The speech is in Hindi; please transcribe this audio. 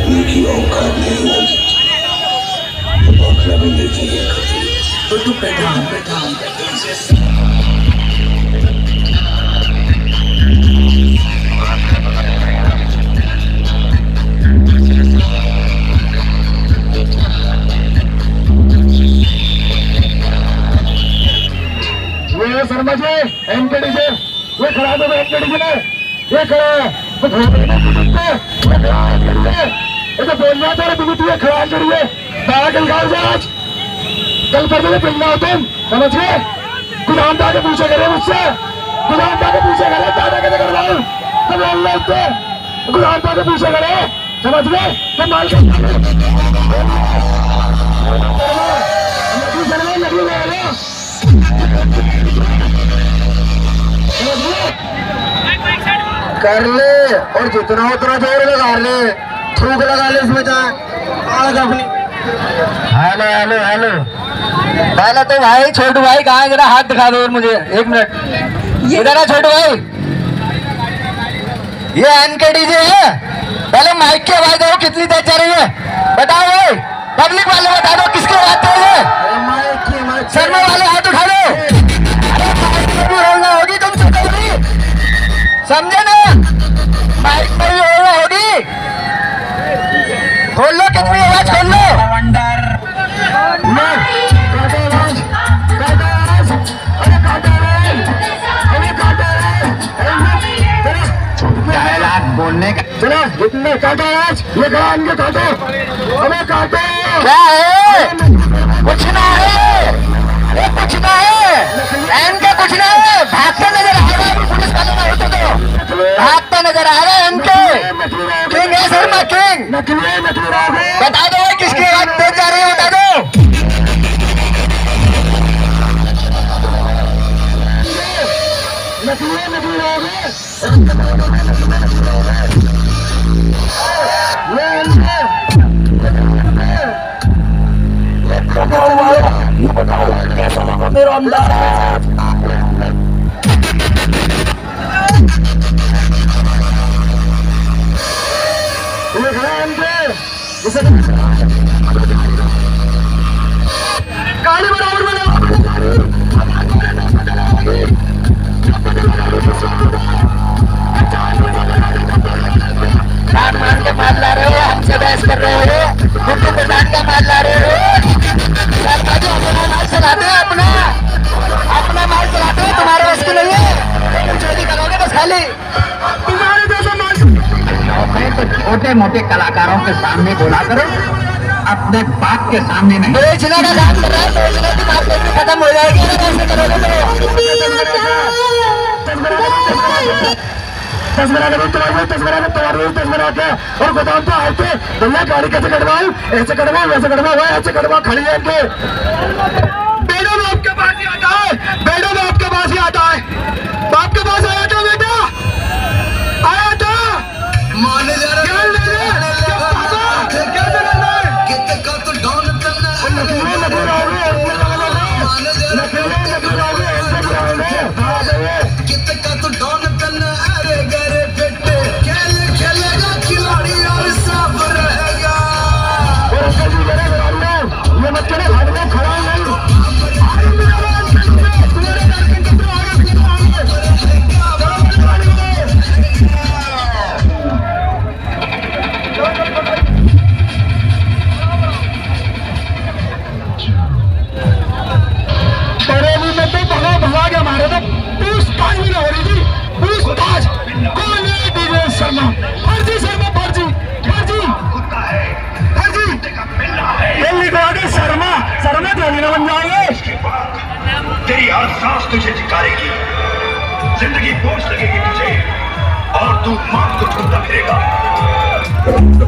करने की औकात नहीं होगी तो बौखला भी नहीं चाहिए। तो तू पैठान ये शर्मा जी एमकेडी से ये खड़ा दो एमकेडी जी ने ये खड़ा है तो तो बोलना था बिगुटिया खड़ा करिए कल पर पिंगा हो तुम समझ गए। गुलाम के पूछे करे मुझसे गुलाम के पूछे करे दादा कैसे कर रहा हूँ तो बोलना उससे गुलाम के पूछे करे समझ गए। तो माल कर ले और जितना उतना जोर लगा ले थूक लगा ले इसमें चाहे अपनी। हेलो हेलो हेलो पहले तो भाई छोटू भाई कहाँ है जरा हाथ दिखा दो मुझे 1 मिनट इधर है छोटू भाई। ये एनकेडी जी है पहले माइक की आवाज दो कितनी तेज जा रही है बताओ भाई पब्लिक वाले बता दो किसकी आवाज तेज है। शर्मा वाले हाथ उठा दो। अरे माइक में भी होना होगी तुम कभी समझे ना माइक में भी होना होगी। खोल लो कितनी आवाज खोल लो। बोलने का चलो जितने काटो आज ये गान के काटो हमें काटो क्या है कुछ ना है कुछ ना है एन का कुछ ना है भागते नजर आ रहा है पुलिस वालों में होते तो भागते नजर आ रहे हैं इनके किंग है शर्मा किंग बता दो किसकी आवाज तेज जा रही है बता दो। मेरा अंदाज गाड़ी बराबर बना मान के माल ला रहे हो हमसे बहस कर रहे हो गुड्डू प्रधान का माल ला रहे हो अपना माल चलाते हैं अपना माल चलाते हैं तुम्हारे बस की नहीं है चोरी करोगे बस खाली तुम्हारे जैसा माल तो छोटे मोटे कलाकारों के सामने बोला करो अपने बाप के सामने नहीं। बेचने का काम कर रहा है बेचने की बात खत्म हो जाएगी ऐसे करोगे तस्वीर के और गोदाम पे आए थे भैया गाड़ी कैसे कटवाऊं ऐसे कटवाऊं वैसे कटवाऊं ऐसे कटवा खड़ी है इनके बेटा बाप के पास ही आता है बेटा बाप के पास ही आता है बाप के पास आया था बेटा आया था माने जा रहा तेरी हर सांस तुझे झिकारेगी जिंदगी बोझ लगेगी तुझे और तू मौत को ढूंढता फिरेगा।